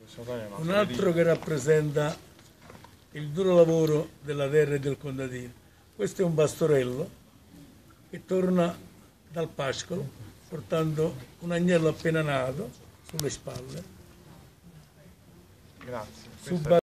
un altro che rappresenta il duro lavoro della terra e del contadino. Questo è un pastorello che torna dal pascolo portando un agnello appena nato sulle spalle. Grazie.